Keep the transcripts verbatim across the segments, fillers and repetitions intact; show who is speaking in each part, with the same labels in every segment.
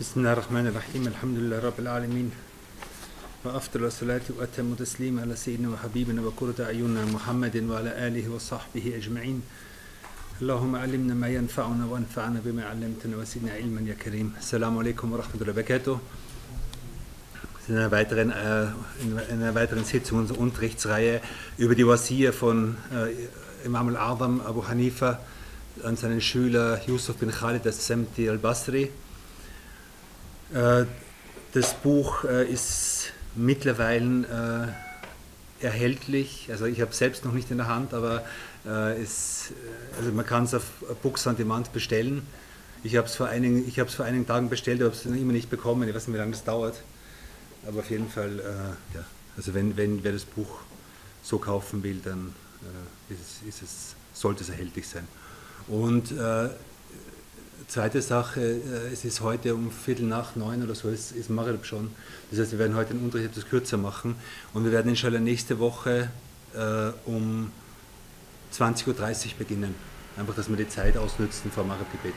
Speaker 1: بسم الله الرحمن الرحيم الحمد لله رب العالمين وأفضل الصلاة وأتم تسليم على سيدنا وحبيبنا وقرة أعيننا محمد وعلى آله وصحبه أجمعين. اللهم علمنا ما ينفعنا وانفعنا بما علمتنا وزدنا علما يا كريم. Assalamu alaikum wa rahmatullahi wa barakatuh. In einer weiteren, äh, in einer weiteren Sitzung unserer Unterrichtsreihe über die Wasiya von äh, Imam al-A'zam Abu Hanifa an seinen Schüler Yusuf bin Khalid al-Samti al-Basri. Äh, das Buch äh, ist mittlerweile äh, erhältlich, also ich habe es selbst noch nicht in der Hand, aber äh, es, also man kann es auf Books on Demand bestellen. Ich habe es vor einigen, ich habe es vor einigen Tagen bestellt, aber habe es noch immer nicht bekommen. Ich weiß nicht, wie lange das dauert. Aber auf jeden Fall, äh, ja, also wenn, wenn wer das Buch so kaufen will, dann äh, ist es, ist es, sollte es erhältlich sein. Und äh, zweite Sache, äh, es ist heute um Viertel nach neun oder so, es ist Maghrib schon. Das heißt, wir werden heute den Unterricht etwas kürzer machen und wir werden inshallah nächste Woche äh, um zwanzig Uhr dreißig beginnen. Einfach, dass wir die Zeit ausnützen vor Maghrib-Gebet.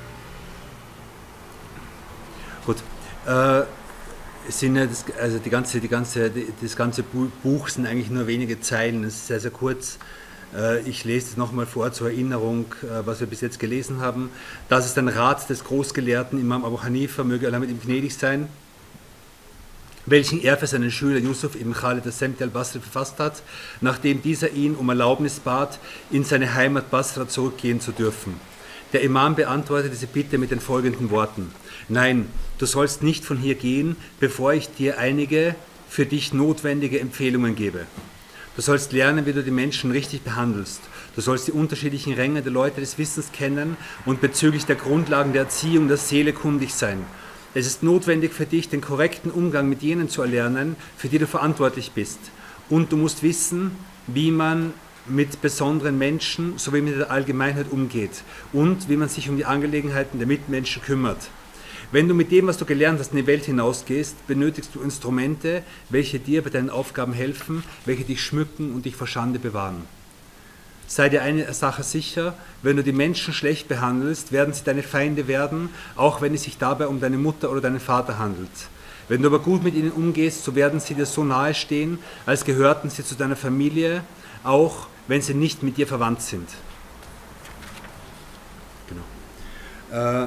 Speaker 1: Gut. Äh, Es sind ja das, also die ganze, die ganze, das ganze Buch sind eigentlich nur wenige Zeilen, es ist sehr, sehr kurz. Ich lese es nochmal vor zur Erinnerung, was wir bis jetzt gelesen haben. Das ist ein Rat des Großgelehrten Imam Abu Hanifa, möge Allah mit ihm gnädig sein, welchen er für seinen Schüler Yusuf ibn Khalid al-Samti al-Basri verfasst hat, nachdem dieser ihn um Erlaubnis bat, in seine Heimat Basra zurückgehen zu dürfen. Der Imam beantwortet diese Bitte mit den folgenden Worten: Nein, du sollst nicht von hier gehen, bevor ich dir einige für dich notwendige Empfehlungen gebe. Du sollst lernen, wie du die Menschen richtig behandelst. Du sollst die unterschiedlichen Ränge der Leute des Wissens kennen und bezüglich der Grundlagen der Erziehung der Seele kundig sein. Es ist notwendig für dich, den korrekten Umgang mit jenen zu erlernen, für die du verantwortlich bist. Und du musst wissen, wie man mit besonderen Menschen sowie mit der Allgemeinheit umgeht und wie man sich um die Angelegenheiten der Mitmenschen kümmert. Wenn du mit dem, was du gelernt hast, in die Welt hinausgehst, benötigst du Instrumente, welche dir bei deinen Aufgaben helfen, welche dich schmücken und dich vor Schande bewahren. Sei dir eine Sache sicher: Wenn du die Menschen schlecht behandelst, werden sie deine Feinde werden, auch wenn es sich dabei um deine Mutter oder deinen Vater handelt. Wenn du aber gut mit ihnen umgehst, so werden sie dir so nahe stehen, als gehörten sie zu deiner Familie, auch wenn sie nicht mit dir verwandt sind. Genau. Äh,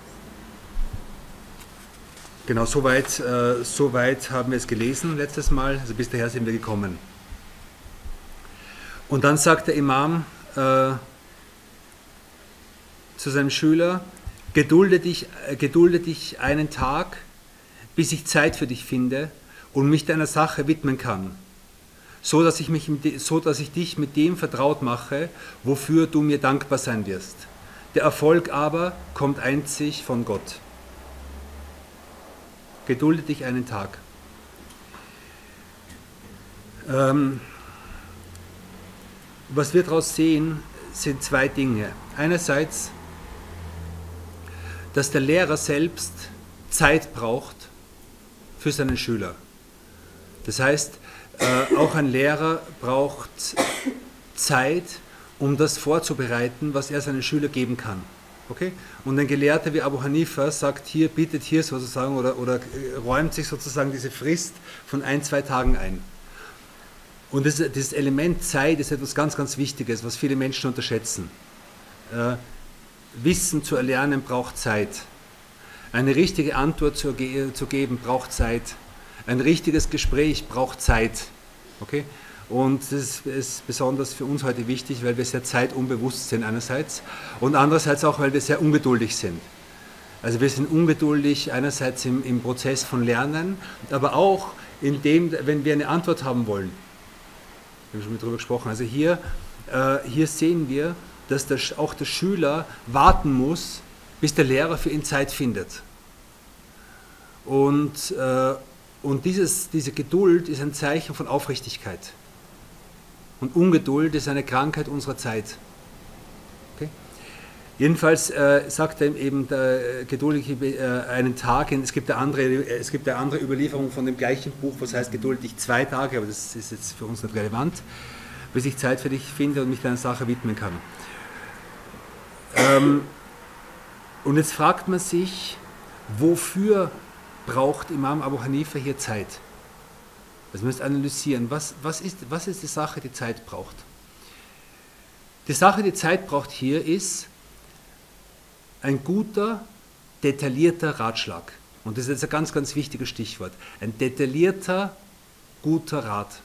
Speaker 1: genau, soweit äh, so weit haben wir es gelesen letztes Mal, also bis daher sind wir gekommen. Und dann sagt der Imam äh, zu seinem Schüler: Gedulde dich, äh, gedulde dich einen Tag, bis ich Zeit für dich finde und mich deiner Sache widmen kann, so dass ich, mich, so dass ich dich mit dem vertraut mache, wofür du mir dankbar sein wirst. Der Erfolg aber kommt einzig von Gott. Gedulde dich einen Tag. Ähm, was wir daraus sehen, sind zwei Dinge. Einerseits, dass der Lehrer selbst Zeit braucht für seinen Schüler. Das heißt, Äh, auch ein Lehrer braucht Zeit, um das vorzubereiten, was er seinen Schülern geben kann. Okay? Und ein Gelehrter wie Abu Hanifa sagt hier, bietet hier sozusagen oder, oder räumt sich sozusagen diese Frist von ein, zwei Tagen ein. Und das, dieses Element Zeit ist etwas ganz, ganz Wichtiges, was viele Menschen unterschätzen. Äh, Wissen zu erlernen braucht Zeit. Eine richtige Antwort zu, ge zu geben braucht Zeit. Ein richtiges Gespräch braucht Zeit. Okay? Und das ist besonders für uns heute wichtig, weil wir sehr zeitunbewusst sind einerseits und andererseits auch, weil wir sehr ungeduldig sind. Also wir sind ungeduldig einerseits im, im Prozess von Lernen, aber auch in dem, wenn wir eine Antwort haben wollen. Wir haben schon darüber gesprochen. Also hier, äh, hier sehen wir, dass der, auch der Schüler warten muss, bis der Lehrer für ihn Zeit findet. Und äh, Und dieses, diese Geduld ist ein Zeichen von Aufrichtigkeit. Und Ungeduld ist eine Krankheit unserer Zeit. Okay? Jedenfalls äh, sagt er eben der Geduldige äh, einen Tag. Es gibt, eine andere, es gibt eine andere Überlieferung von dem gleichen Buch, was heißt geduldig zwei Tage, aber das ist jetzt für uns nicht relevant, bis ich Zeit für dich finde und mich deiner Sache widmen kann. Ähm, und jetzt fragt man sich, wofür braucht Imam Abu Hanifa hier Zeit? Also wir müssen analysieren, was, was, ist, was ist die Sache, die Zeit braucht? Die Sache, die Zeit braucht hier, ist ein guter, detaillierter Ratschlag. Und das ist jetzt ein ganz, ganz wichtiges Stichwort. Ein detaillierter, guter Rat.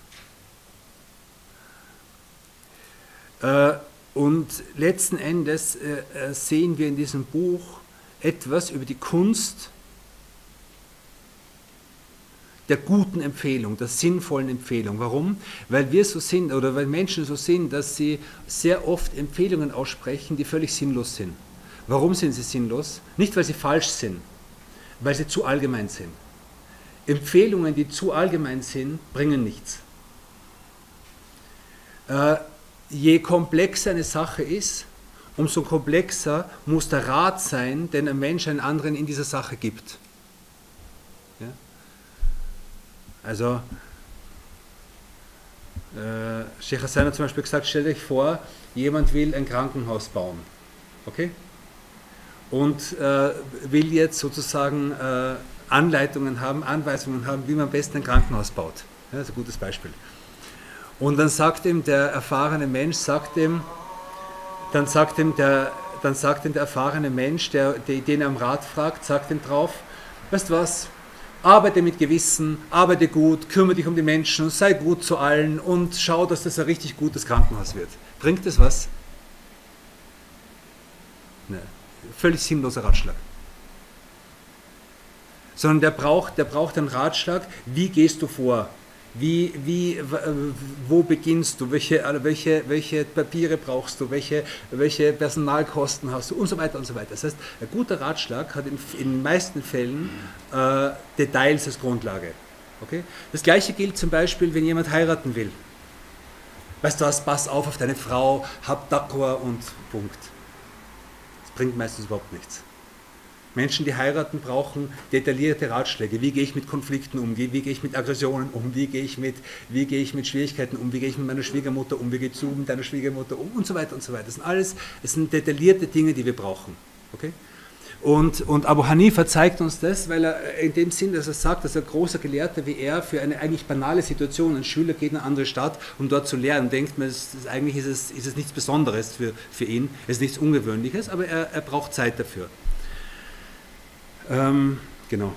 Speaker 1: Äh, und letzten Endes äh, sehen wir in diesem Buch etwas über die Kunst der guten Empfehlung, der sinnvollen Empfehlung. Warum? Weil wir so sind, oder weil Menschen so sind, dass sie sehr oft Empfehlungen aussprechen, die völlig sinnlos sind. Warum sind sie sinnlos? Nicht, weil sie falsch sind, weil sie zu allgemein sind. Empfehlungen, die zu allgemein sind, bringen nichts. Äh, je komplexer eine Sache ist, umso komplexer muss der Rat sein, den ein Mensch einen anderen in dieser Sache gibt. Ja? Also, äh, Sheikh Hassan hat zum Beispiel gesagt, stellt euch vor, jemand will ein Krankenhaus bauen. Okay? Und äh, will jetzt sozusagen äh, Anleitungen haben, Anweisungen haben, wie man am besten ein Krankenhaus baut. Ja, das ist ein gutes Beispiel. Und dann sagt ihm der erfahrene Mensch, sagt ihm, dann sagt ihm der, dann sagt ihm der erfahrene Mensch, der, der, den er am Rat fragt, sagt ihm drauf, weißt du was, arbeite mit Gewissen, arbeite gut, kümmere dich um die Menschen, sei gut zu allen und schau, dass das ein richtig gutes Krankenhaus wird. Bringt das was? Nein. Völlig sinnloser Ratschlag. Sondern der braucht, der braucht einen Ratschlag, wie gehst du vor? Wie, wie, wo beginnst du? Welche, welche, welche Papiere brauchst du? Welche, welche Personalkosten hast du? Und so weiter und so weiter. Das heißt, ein guter Ratschlag hat in, in den meisten Fällen äh, Details als Grundlage. Okay? Das Gleiche gilt zum Beispiel, wenn jemand heiraten will. Weißt du was, pass auf auf deine Frau, hab Taqwa und Punkt. Das bringt meistens überhaupt nichts. Menschen, die heiraten, brauchen detaillierte Ratschläge. Wie gehe ich mit Konflikten um? Wie, wie gehe ich mit Aggressionen um? Wie gehe ich mit, wie gehe ich mit Schwierigkeiten um? Wie gehe ich mit meiner Schwiegermutter um? Wie gehst du mit deiner Schwiegermutter um? Und so weiter und so weiter. Das sind alles, das sind detaillierte Dinge, die wir brauchen. Okay? Und, und Abu Hanifa zeigt uns das, weil er in dem Sinn, dass er sagt, dass ein großer Gelehrter wie er für eine eigentlich banale Situation, ein Schüler geht in eine andere Stadt, um dort zu lernen, denkt man, es ist, eigentlich ist es, ist es nichts Besonderes für, für ihn, es ist nichts Ungewöhnliches, aber er, er braucht Zeit dafür. Ähm, genau.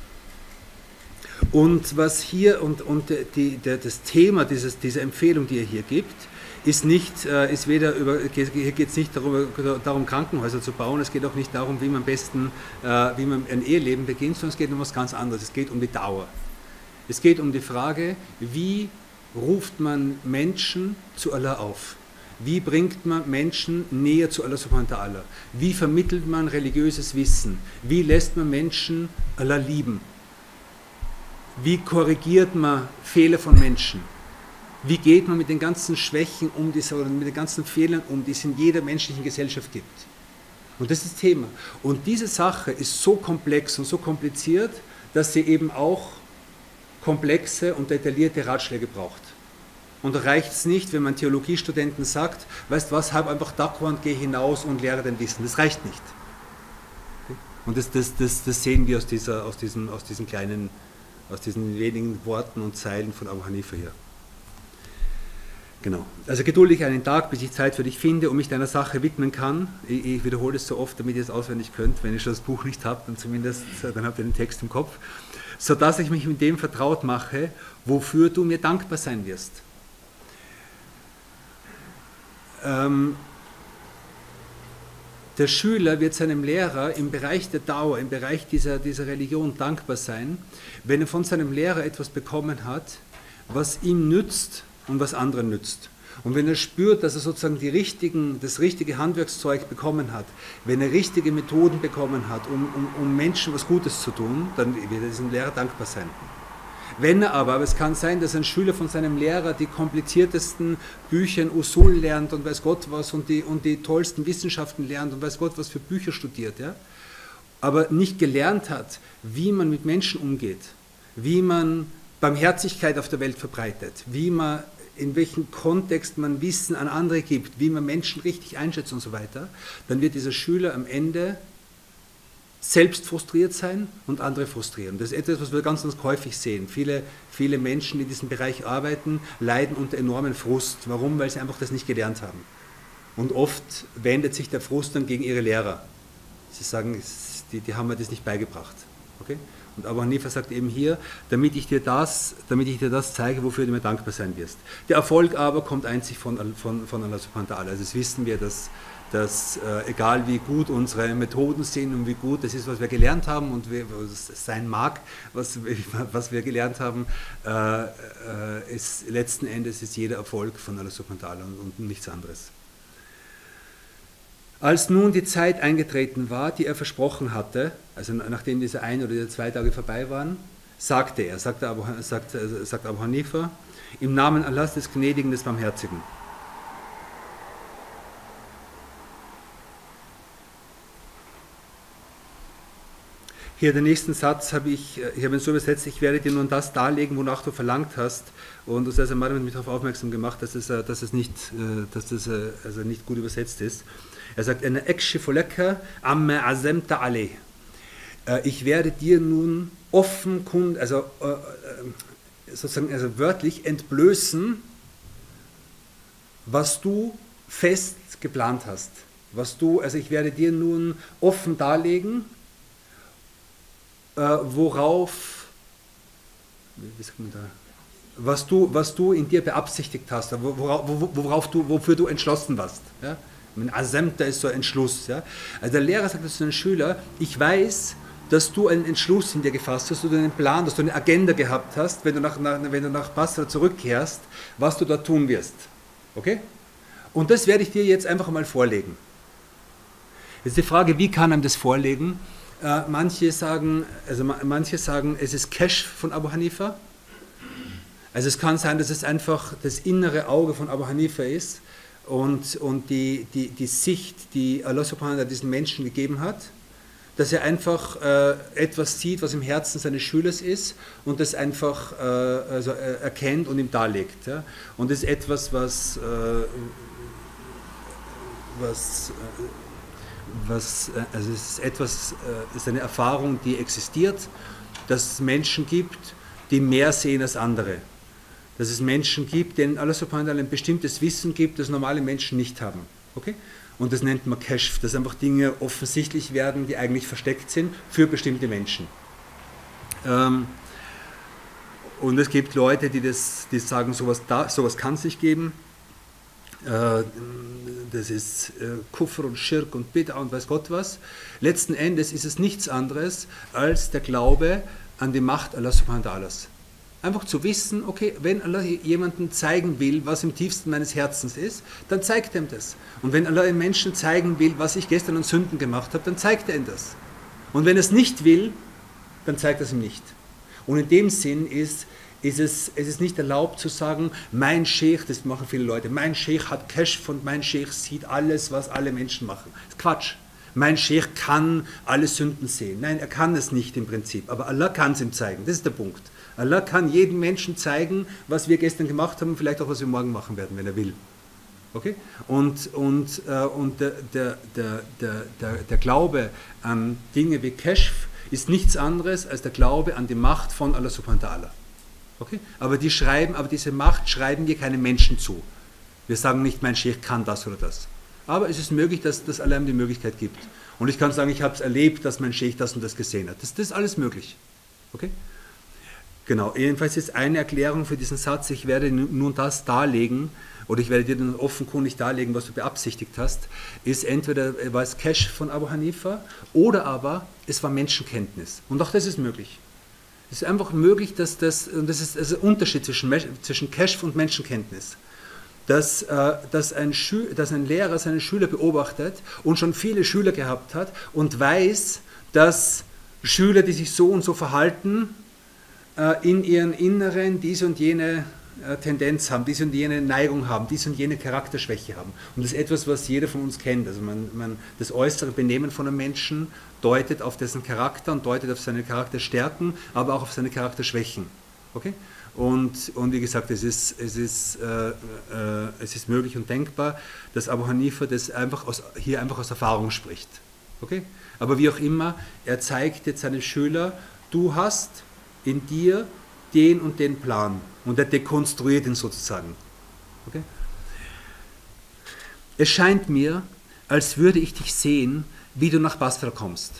Speaker 1: Und was hier, und, und die, der, das Thema dieses, dieser Empfehlung, die er hier gibt, ist nicht, äh, ist weder über, hier geht es nicht darum, darum, Krankenhäuser zu bauen, es geht auch nicht darum, wie man am besten, äh, wie man ein Eheleben beginnt, sondern es geht um etwas ganz anderes, es geht um die Dauer. Es geht um die Frage, wie ruft man Menschen zu Allah auf? Wie bringt man Menschen näher zu Allah subhanahu wa ta'ala? Wie vermittelt man religiöses Wissen? Wie lässt man Menschen Allah lieben? Wie korrigiert man Fehler von Menschen? Wie geht man mit den ganzen Schwächen um, die, oder mit den ganzen Fehlern um, die es in jeder menschlichen Gesellschaft gibt? Und das ist das Thema. Und diese Sache ist so komplex und so kompliziert, dass sie eben auch komplexe und detaillierte Ratschläge braucht. Und da reicht es nicht, wenn man Theologiestudenten sagt, weißt du was, hab einfach Taqwa und geh hinaus und lehre dein Wissen. Das reicht nicht. Und das, das, das, das sehen wir aus, dieser, aus, diesem, aus diesen kleinen, aus diesen wenigen Worten und Zeilen von Abu Hanifa hier. Genau. Also geduldig einen Tag, bis ich Zeit für dich finde und mich deiner Sache widmen kann. Ich, ich wiederhole es so oft, damit ihr es auswendig könnt. Wenn ihr schon das Buch nicht habt, dann zumindest, dann habt ihr den Text im Kopf. Sodass ich mich mit dem vertraut mache, wofür du mir dankbar sein wirst. Ähm, der Schüler wird seinem Lehrer im Bereich der Dauer, im Bereich dieser, dieser Religion dankbar sein, wenn er von seinem Lehrer etwas bekommen hat, was ihm nützt und was anderen nützt. Und wenn er spürt, dass er sozusagen die richtigen, das richtige Handwerkszeug bekommen hat, wenn er richtige Methoden bekommen hat, um, um, um Menschen was Gutes zu tun, dann wird er diesem Lehrer dankbar sein. Wenn er aber, aber es kann sein, dass ein Schüler von seinem Lehrer die kompliziertesten Bücher in Usul lernt und weiß Gott was und die, und die tollsten Wissenschaften lernt und weiß Gott was für Bücher studiert, ja? Aber nicht gelernt hat, wie man mit Menschen umgeht, wie man Barmherzigkeit auf der Welt verbreitet, wie man, in welchem Kontext man Wissen an andere gibt, wie man Menschen richtig einschätzt und so weiter, dann wird dieser Schüler am Ende selbst frustriert sein und andere frustrieren. Das ist etwas, was wir ganz, ganz häufig sehen. Viele, viele Menschen, die in diesem Bereich arbeiten, leiden unter enormen Frust. Warum? Weil sie einfach das nicht gelernt haben. Und oft wendet sich der Frust dann gegen ihre Lehrer. Sie sagen, die, die haben mir das nicht beigebracht. Okay? Und Abu Hanifa sagt eben hier, damit ich dir das, damit ich dir das zeige, wofür du mir dankbar sein wirst. Der Erfolg aber kommt einzig von, von, von Allah subhanahu wa ta'ala. Also das wissen wir, dass, dass äh, egal wie gut unsere Methoden sind und wie gut das ist, was wir gelernt haben und wie, was es sein mag, was, was wir gelernt haben, äh, äh, ist, letzten Endes ist jeder Erfolg von Allah subhanahu wa ta'ala und, und nichts anderes. Als nun die Zeit eingetreten war, die er versprochen hatte, also nachdem diese ein oder diese zwei Tage vorbei waren, sagte er, sagte Abu, sagt, sagt Abu Hanifa, im Namen Allahs des Gnädigen, des Barmherzigen. Hier den nächsten Satz habe ich, ich habe ihn so übersetzt, ich werde dir nun das darlegen, wonach du verlangt hast. Und das hat mich darauf aufmerksam gemacht, dass es, dass es, nicht, dass das also nicht gut übersetzt ist. Er sagt, ich werde dir nun offenkundig, also sozusagen also wörtlich entblößen, was du fest geplant hast. Was du, also ich werde dir nun offen darlegen, worauf, wie sagt man da, was du, was du in dir beabsichtigt hast, worauf, worauf du, wofür du entschlossen warst. Ja? Ein Azemta ist so ein Entschluss. Ja? Also der Lehrer sagt zu den Schülern, ich weiß, dass du einen Entschluss in dir gefasst hast, dass du einen Plan, dass du eine Agenda gehabt hast, wenn du nach, nach, wenn du nach Basra zurückkehrst, was du da tun wirst. Okay? Und das werde ich dir jetzt einfach mal vorlegen. Jetzt die Frage, wie kann einem das vorlegen? Äh, manche sagen, also manche sagen, es ist Kashf von Abu Hanifa. Also es kann sein, dass es einfach das innere Auge von Abu Hanifa ist und, und die, die, die Sicht, die Allah subhanahu wa ta'ala diesen Menschen gegeben hat, dass er einfach äh, etwas sieht, was im Herzen seines Schülers ist und das einfach äh, also, äh, erkennt und ihm darlegt. Ja? Und das ist etwas, was, äh, was, äh, was äh, also es ist etwas, äh, ist eine Erfahrung, die existiert, dass es Menschen gibt, die mehr sehen als andere. Dass es Menschen gibt, denen Allah subhanahu wa ta'ala ein bestimmtes Wissen gibt, das normale Menschen nicht haben. Okay? Und das nennt man Kashf, dass einfach Dinge offensichtlich werden, die eigentlich versteckt sind für bestimmte Menschen. Ähm, und es gibt Leute, die, das, die sagen, sowas, da, sowas kann es nicht geben. Äh, das ist äh, Kufr und Schirk und Bid'a und weiß Gott was. Letzten Endes ist es nichts anderes als der Glaube an die Macht Allah subhanahu wa ta'ala. Einfach zu wissen, okay, wenn Allah jemandem zeigen will, was im tiefsten meines Herzens ist, dann zeigt er ihm das. Und wenn Allah einem Menschen zeigen will, was ich gestern an Sünden gemacht habe, dann zeigt er ihm das. Und wenn er es nicht will, dann zeigt er es ihm nicht. Und in dem Sinn ist, ist es, es ist nicht erlaubt zu sagen, mein Scheich, das machen viele Leute, mein Scheich hat Kashf und mein Scheich sieht alles, was alle Menschen machen. Das ist Quatsch. Mein Scheich kann alle Sünden sehen. Nein, er kann es nicht im Prinzip, aber Allah kann es ihm zeigen. Das ist der Punkt. Allah kann jedem Menschen zeigen, was wir gestern gemacht haben, vielleicht auch, was wir morgen machen werden, wenn er will. Okay? Und, und, äh, und der, der, der, der, der Glaube an Dinge wie Kashf ist nichts anderes als der Glaube an die Macht von Allah subhanahu wa ta'ala. Okay? Aber, die schreiben, aber diese Macht schreiben wir keinem Menschen zu. Wir sagen nicht, mein Scheich kann das oder das. Aber es ist möglich, dass das Allah ihm die Möglichkeit gibt. Und ich kann sagen, ich habe es erlebt, dass mein Scheich das und das gesehen hat. Das, das ist alles möglich. Okay? Genau, jedenfalls ist eine Erklärung für diesen Satz, ich werde nun das darlegen, oder ich werde dir dann offenkundig darlegen, was du beabsichtigt hast, ist entweder war es Kashf von Abu Hanifa, oder aber es war Menschenkenntnis. Und auch das ist möglich. Es ist einfach möglich, dass das, und das ist also ein Unterschied zwischen, zwischen Kashf und Menschenkenntnis, dass, äh, dass, ein Schü dass ein Lehrer seinen Schüler beobachtet und schon viele Schüler gehabt hat und weiß, dass Schüler, die sich so und so verhalten, in ihren Inneren diese und jene Tendenz haben, diese und jene Neigung haben, diese und jene Charakterschwäche haben. Und das ist etwas, was jeder von uns kennt. Also man, man, das äußere Benehmen von einem Menschen deutet auf dessen Charakter und deutet auf seine Charakterstärken, aber auch auf seine Charakterschwächen. Okay? Und, und wie gesagt, es ist, es, ist, äh, äh, es ist möglich und denkbar, dass Abu Hanifa das einfach aus, hier einfach aus Erfahrung spricht. Okay? Aber wie auch immer, er zeigt jetzt seinem Schüler, du hast in dir den und den Plan. Und er dekonstruiert ihn sozusagen. Okay? Es scheint mir, als würde ich dich sehen, wie du nach Basra kommst.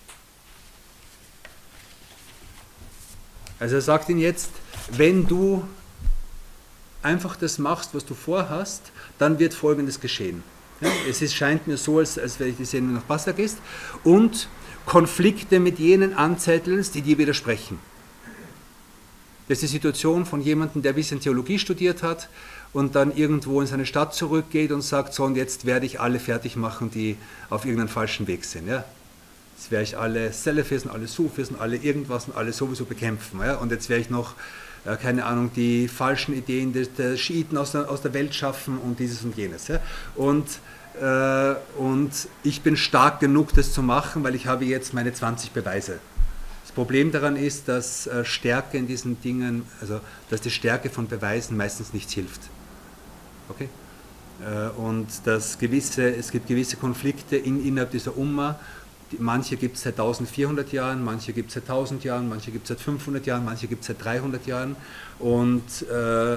Speaker 1: Also er sagt ihm jetzt, wenn du einfach das machst, was du vorhast, dann wird Folgendes geschehen. Ja, es ist, scheint mir so, als, als wenn ich die sehen, wenn du nach Basra gehst, und Konflikte mit jenen anzettelst, die dir widersprechen. Das ist die Situation von jemandem, der ein bisschen Theologie studiert hat und dann irgendwo in seine Stadt zurückgeht und sagt, so und jetzt werde ich alle fertig machen, die auf irgendeinem falschen Weg sind. Ja? Jetzt werde ich alle Salafis und alle Sufis und alle irgendwas und alle sowieso bekämpfen. Ja? Und jetzt werde ich noch, äh, keine Ahnung, die falschen Ideen der, der Schiiten aus der, aus der Welt schaffen und dieses und jenes. Ja? Und, äh, und ich bin stark genug, das zu machen, weil ich habe jetzt meine zwanzig Beweise. Das Problem daran ist, dass äh, Stärke in diesen Dingen, also dass die Stärke von Beweisen meistens nichts hilft. Okay? Äh, und dass gewisse, es gibt gewisse Konflikte in, innerhalb dieser Umma. Die, manche gibt es seit eintausendvierhundert Jahren, manche gibt es seit tausend Jahren, manche gibt es seit fünfhundert Jahren, manche gibt es seit dreihundert Jahren. Und äh,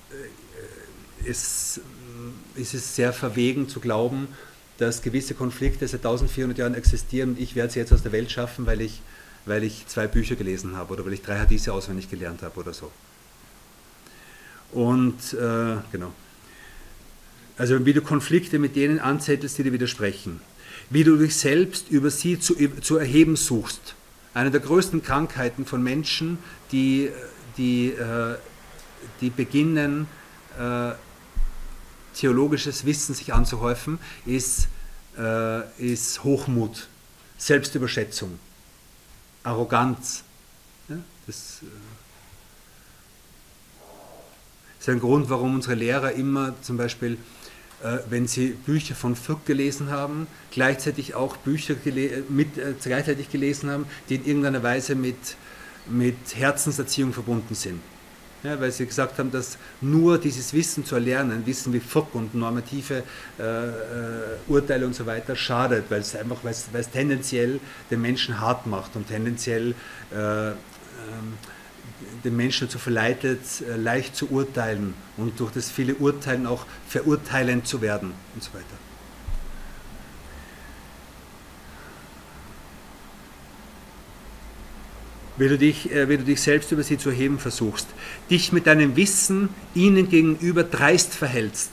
Speaker 1: es, es ist sehr verwegen zu glauben, dass gewisse Konflikte seit eintausendvierhundert Jahren existieren und ich werde sie jetzt aus der Welt schaffen, weil ich weil ich zwei Bücher gelesen habe oder weil ich drei Hadithe auswendig gelernt habe oder so. Und, äh, genau. Also wie du Konflikte mit denen anzettelst, die dir widersprechen. Wie du dich selbst über sie zu, zu erheben suchst. Eine der größten Krankheiten von Menschen, die, die, äh, die beginnen, äh, theologisches Wissen sich anzuhäufen, ist, äh, ist Hochmut, Selbstüberschätzung. Arroganz. Ja, das ist ein Grund, warum unsere Lehrer immer zum Beispiel, äh, wenn sie Bücher von Fiqh gelesen haben, gleichzeitig auch Bücher gele mit, äh, gleichzeitig gelesen haben, die in irgendeiner Weise mit, mit Herzenserziehung verbunden sind. Ja, weil sie gesagt haben, dass nur dieses Wissen zu erlernen, Wissen wie Fiqh und normative äh, äh, Urteile und so weiter, schadet, weil es einfach, weil es, weil es tendenziell den Menschen hart macht und tendenziell äh, äh, den Menschen dazu verleitet, äh, leicht zu urteilen und durch das viele Urteilen auch verurteilend zu werden und so weiter. Wie du, dich, äh, wie du dich selbst über sie zu erheben versuchst, dich mit deinem Wissen ihnen gegenüber dreist verhältst.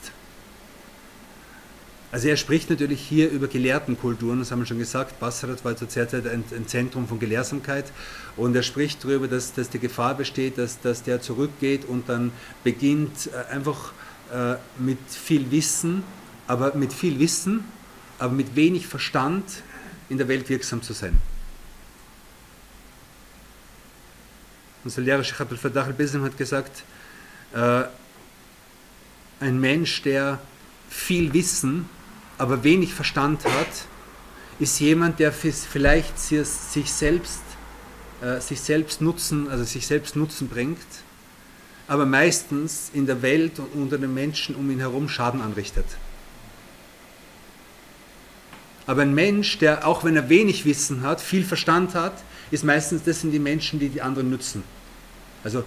Speaker 1: Also er spricht natürlich hier über Gelehrtenkulturen, das haben wir schon gesagt, Basra war zur Zeit ein, ein Zentrum von Gelehrsamkeit und er spricht darüber, dass, dass die Gefahr besteht, dass, dass der zurückgeht und dann beginnt äh, einfach äh, mit viel Wissen, aber mit viel Wissen, aber mit wenig Verstand in der Welt wirksam zu sein. Unser Lehrer Sheikh Abdul Fattah al-Bizim hat gesagt, äh, ein Mensch, der viel Wissen, aber wenig Verstand hat, ist jemand, der vielleicht sich selbst, äh, sich selbst Nutzen, also sich selbst Nutzen bringt, aber meistens in der Welt und unter den Menschen um ihn herum Schaden anrichtet. Aber ein Mensch, der, auch wenn er wenig Wissen hat, viel Verstand hat, ist meistens, das sind die Menschen, die die anderen nützen. Also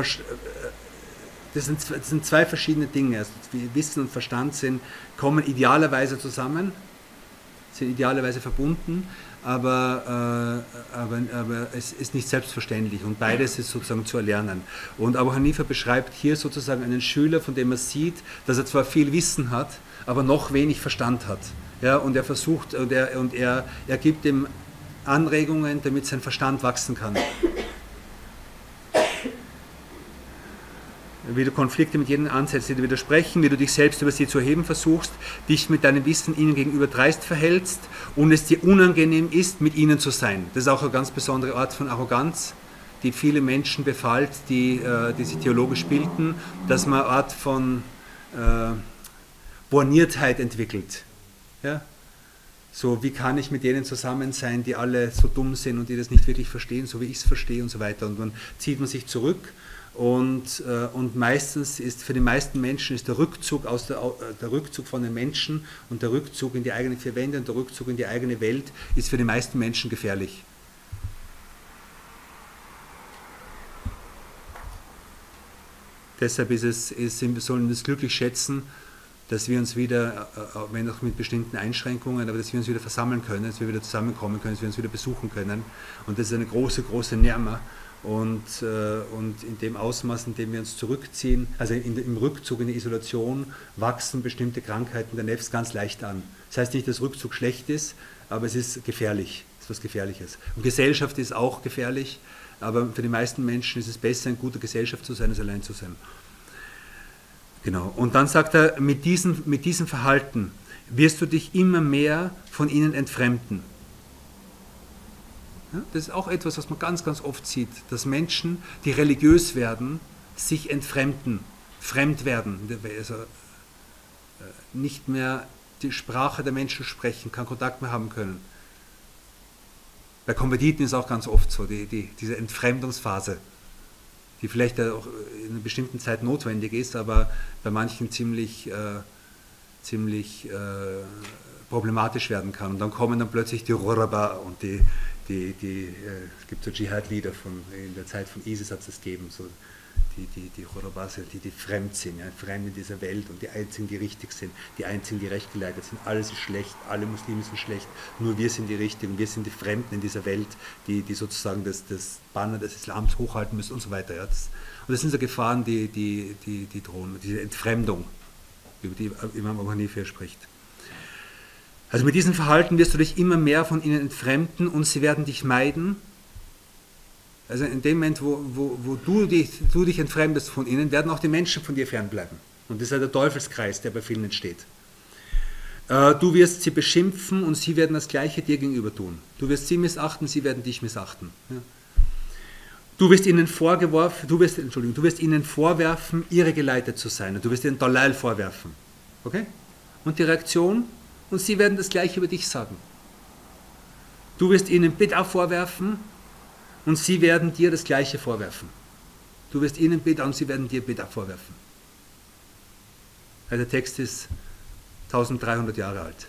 Speaker 1: das sind, das sind zwei verschiedene Dinge. Also Wissen und Verstand sind, kommen idealerweise zusammen, sind idealerweise verbunden, aber, äh, aber, aber es ist nicht selbstverständlich und beides ist sozusagen zu erlernen. Und Abu Hanifa beschreibt hier sozusagen einen Schüler, von dem er sieht, dass er zwar viel Wissen hat, aber noch wenig Verstand hat. Ja, und er versucht und er, und er, er gibt ihm Anregungen, damit sein Verstand wachsen kann. Wie du Konflikte mit jenen ansetzt, die dir widersprechen, wie du dich selbst über sie zu erheben versuchst, dich mit deinem Wissen ihnen gegenüber dreist verhältst und es dir unangenehm ist, mit ihnen zu sein. Das ist auch eine ganz besondere Art von Arroganz, die viele Menschen befällt, die, die sich theologisch bilden, dass man eine Art von äh, Borniertheit entwickelt. Ja? So, wie kann ich mit denen zusammen sein, die alle so dumm sind und die das nicht wirklich verstehen, so wie ich es verstehe und so weiter. Und dann zieht man sich zurück Und, äh, und meistens ist für die meisten Menschen ist der Rückzug, aus der, der Rückzug von den Menschen und der Rückzug in die eigenen vier Wände und der Rückzug in die eigene Welt ist für die meisten Menschen gefährlich. Deshalb ist es, ist, wir sollen es glücklich schätzen, dass wir uns wieder, wenn auch mit bestimmten Einschränkungen, aber dass wir uns wieder versammeln können, dass wir wieder zusammenkommen können, dass wir uns wieder besuchen können. Und das ist eine große, große Nirma. Und, äh, und in dem Ausmaß, in dem wir uns zurückziehen, also in, im Rückzug, in der Isolation, wachsen bestimmte Krankheiten der Nefs ganz leicht an. Das heißt nicht, dass Rückzug schlecht ist, aber es ist gefährlich, es ist was Gefährliches. Und Gesellschaft ist auch gefährlich, aber für die meisten Menschen ist es besser, in guter Gesellschaft zu sein, als allein zu sein. Genau. Und dann sagt er, mit diesem, mit diesem Verhalten wirst du dich immer mehr von ihnen entfremden. Ja, das ist auch etwas, was man ganz, ganz oft sieht, dass Menschen, die religiös werden, sich entfremden, fremd werden, also nicht mehr die Sprache der Menschen sprechen, keinen Kontakt mehr haben können. Bei Konvertiten ist es auch ganz oft so, die, die, diese Entfremdungsphase, die vielleicht auch in einer bestimmten Zeit notwendig ist, aber bei manchen ziemlich, äh, ziemlich äh, problematisch werden kann. Und dann kommen dann plötzlich die Roraba und die, die, die äh, es gibt so Dschihad-Lieder, in der Zeit von ISIS hat es das gegeben, so die, die, die Rorabas, die, die fremd sind, ja, fremd in dieser Welt und die einzigen, die richtig sind, die einzigen, die recht geleitet sind. Alles ist schlecht, alle Muslime sind schlecht, nur wir sind die Richtigen, wir sind die Fremden in dieser Welt, die, die sozusagen das, das Banner des Islams hochhalten müssen und so weiter. Ja. Das, und das sind so Gefahren, die, die, die, die drohen, diese Entfremdung, über die Imam Abu Hanifa spricht. Also mit diesem Verhalten wirst du dich immer mehr von ihnen entfremden und sie werden dich meiden. Also in dem Moment, wo, wo, wo du, dich, du dich entfremdest von ihnen, werden auch die Menschen von dir fernbleiben. Und das ist ja der Teufelskreis, der bei vielen entsteht. Äh, du wirst sie beschimpfen und sie werden das Gleiche dir gegenüber tun. Du wirst sie missachten, sie werden dich missachten. Ja. Du wirst ihnen vorgeworfen, du wirst, Entschuldigung, du wirst ihnen vorwerfen, irregeleitet zu sein. Und du wirst ihnen Dalal vorwerfen. Okay? Und die Reaktion? Und sie werden das Gleiche über dich sagen. Du wirst ihnen Bid'a vorwerfen und sie werden dir das Gleiche vorwerfen. Du wirst ihnen Bid'a und sie werden dir Bid'a vorwerfen. Also der Text ist dreizehnhundert Jahre alt.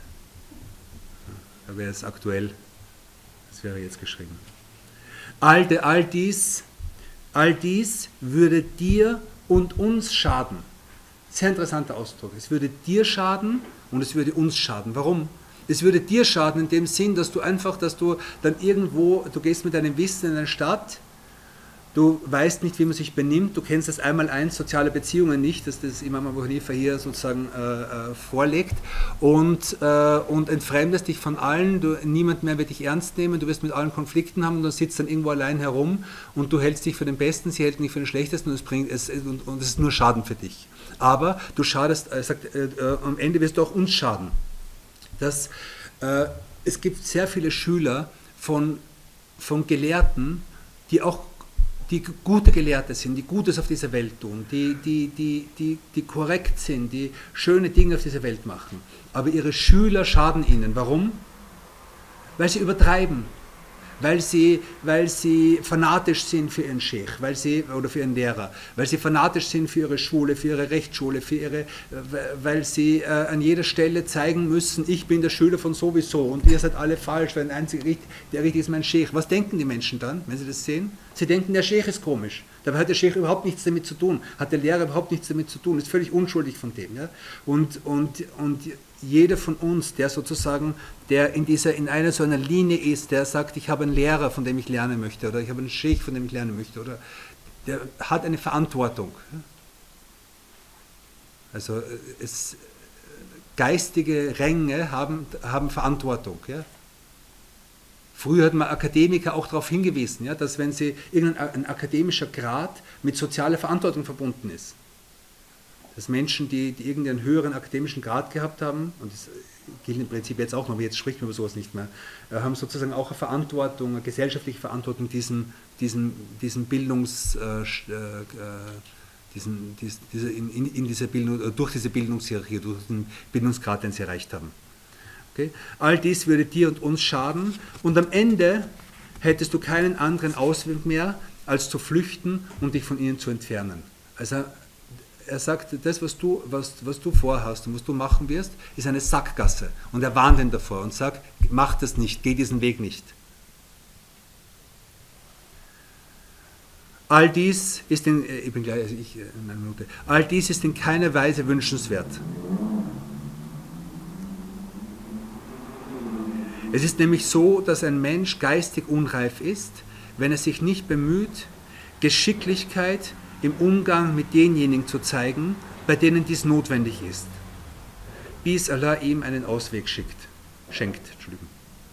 Speaker 1: Er wäre jetzt aktuell, das wäre jetzt geschrieben. All, de, all, dies, all dies würde dir und uns schaden. Sehr interessanter Ausdruck. Es würde dir schaden und es würde uns schaden. Warum? Es würde dir schaden in dem Sinn, dass du einfach, dass du dann irgendwo, du gehst mit deinem Wissen in eine Stadt, du weißt nicht, wie man sich benimmt, du kennst das Einmaleins, soziale Beziehungen nicht, dass das Imam Abu Hanifa hier sozusagen äh, äh, vorlegt und, äh, und entfremdest dich von allen, du, niemand mehr wird dich ernst nehmen, du wirst mit allen Konflikten haben und du sitzt dann irgendwo allein herum und du hältst dich für den Besten, sie hält dich für den Schlechtesten und es, bringt, es, und, und es ist nur Schaden für dich. Aber du schadest, er sagt, äh, äh, am Ende wirst du auch uns schaden. Das, äh, es gibt sehr viele Schüler von, von Gelehrten, die auch die gute Gelehrte sind, die Gutes auf dieser Welt tun, die, die, die, die, die korrekt sind, die schöne Dinge auf dieser Welt machen. Aber ihre Schüler schaden ihnen. Warum? Weil sie übertreiben. Weil sie, weil sie fanatisch sind für ihren Sheikh, weil sie, oder für ihren Lehrer, weil sie fanatisch sind für ihre Schule, für ihre Rechtsschule, für ihre, weil sie äh, an jeder Stelle zeigen müssen, ich bin der Schüler von sowieso und ihr seid alle falsch, weil der einzige, der richtig ist mein Sheikh. Was denken die Menschen dann, wenn sie das sehen? Sie denken, der Sheikh ist komisch. Dabei hat der Sheikh überhaupt nichts damit zu tun, hat der Lehrer überhaupt nichts damit zu tun, ist völlig unschuldig von dem. Ja? Und, und, und jeder von uns, der sozusagen, der in, dieser, in einer so einer Linie ist, der sagt, ich habe einen Lehrer, von dem ich lernen möchte, oder ich habe einen Sheikh, von dem ich lernen möchte, oder der hat eine Verantwortung. Also es, geistige Ränge haben, haben Verantwortung. Ja? Früher hat man Akademiker auch darauf hingewiesen, ja, dass wenn sie irgendein ein akademischer Grad mit sozialer Verantwortung verbunden ist, dass Menschen, die, die irgendeinen höheren akademischen Grad gehabt haben, und das gilt im Prinzip jetzt auch noch, aber jetzt spricht man über sowas nicht mehr, haben sozusagen auch eine Verantwortung, eine gesellschaftliche Verantwortung, diesen, diesen, diesen Bildungs, äh, äh, diesen, dies, diese, in, in dieser Bildung, durch diese Bildungshierarchie, durch den Bildungsgrad, den sie erreicht haben. Okay? All dies würde dir und uns schaden und am Ende hättest du keinen anderen Ausweg mehr, als zu flüchten und dich von ihnen zu entfernen. Also er sagt, das, was du, was, was du vorhast und was du machen wirst, ist eine Sackgasse. Und er warnt ihn davor und sagt, mach das nicht, geh diesen Weg nicht. All dies ist in, ich bin gleich, ich, in einer Minute, all dies ist in keiner Weise wünschenswert. Es ist nämlich so, dass ein Mensch geistig unreif ist, wenn er sich nicht bemüht, Geschicklichkeit im Umgang mit denjenigen zu zeigen, bei denen dies notwendig ist, bis Allah ihm einen Ausweg schickt, schenkt. Entschuldigung.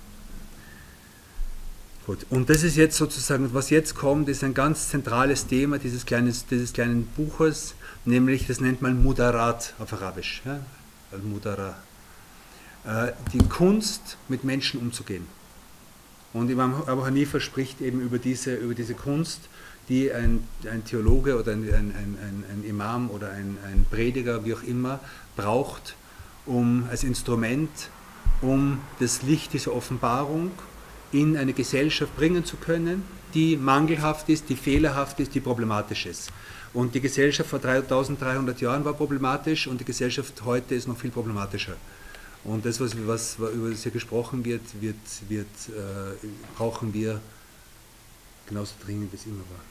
Speaker 1: Gut. Und das ist jetzt sozusagen, was jetzt kommt, ist ein ganz zentrales Thema dieses, kleines, dieses kleinen Buches, nämlich, das nennt man Mudarat auf Arabisch, ja? Al-Mudara. Äh, die Kunst, mit Menschen umzugehen. Und Imam Abu Hanifa spricht eben über diese, über diese Kunst, die ein, ein Theologe oder ein, ein, ein, ein Imam oder ein, ein Prediger, wie auch immer, braucht, um als Instrument, um das Licht dieser Offenbarung in eine Gesellschaft bringen zu können, die mangelhaft ist, die fehlerhaft ist, die problematisch ist. Und die Gesellschaft vor dreitausenddreihundert Jahren war problematisch und die Gesellschaft heute ist noch viel problematischer. Und das, was, was über das hier gesprochen wird, wird, wird äh, brauchen wir genauso dringend, wie es immer war.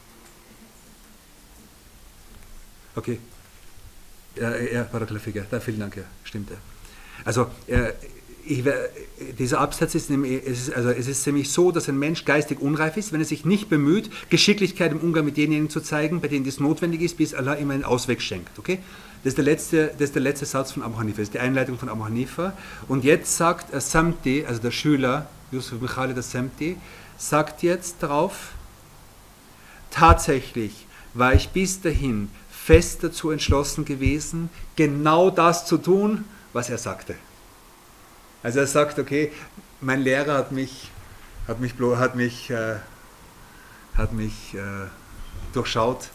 Speaker 1: Okay. Ja, ja, Barakallahu, da vielen Dank, ja, stimmt. Ja. Also, äh, ich, dieser Absatz ist nämlich, es ist, also es ist nämlich so, dass ein Mensch geistig unreif ist, wenn er sich nicht bemüht, Geschicklichkeit im Umgang mit denjenigen zu zeigen, bei denen dies notwendig ist, bis Allah ihm einen Ausweg schenkt. Okay? Das ist der letzte, das ist der letzte Satz von Abu Hanifa, das ist die Einleitung von Abu Hanifa. Und jetzt sagt As-Samti, also der Schüler, Yusuf ibn Khalid As-Samti, sagt jetzt darauf, tatsächlich war ich bis dahin fest dazu entschlossen gewesen, genau das zu tun, was er sagte. Also er sagt, okay, mein Lehrer hat mich, hat mich, hat mich, äh, hat mich äh, durchschaut.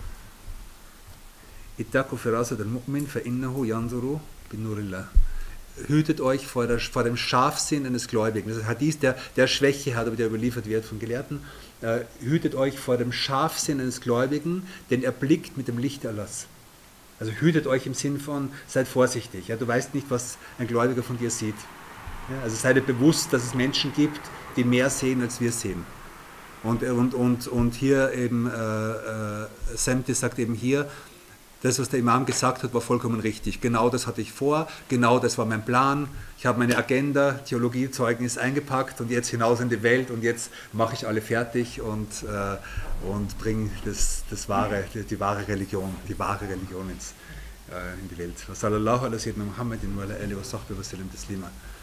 Speaker 1: Ittaqu firasat al-mu'min fa innahu yanzuru binurillah. Hütet euch vor, der, vor dem Scharfsinn eines Gläubigen. Das ist ein Hadith, der, der Schwäche hat, aber der überliefert wird von Gelehrten. Äh, hütet euch vor dem Scharfsinn eines Gläubigen, denn er blickt mit dem Licht Allahs. Also hütet euch im Sinn von, seid vorsichtig. Ja, du weißt nicht, was ein Gläubiger von dir sieht. Ja, also seid ihr bewusst, dass es Menschen gibt, die mehr sehen, als wir sehen. Und, und, und, und hier eben, äh, äh, Samti sagt eben hier, das, was der Imam gesagt hat, war vollkommen richtig. Genau das hatte ich vor, genau das war mein Plan. Ich habe meine Agenda, Theologiezeugnis eingepackt und jetzt hinaus in die Welt und jetzt mache ich alle fertig und, äh, und bringe das, das wahre, die, die wahre Religion, die wahre Religion ins, äh, in die Welt. Sallallahu alaihi wa sallam Muhammadin wa ala alihi wa sahbihi wa sallam taslima.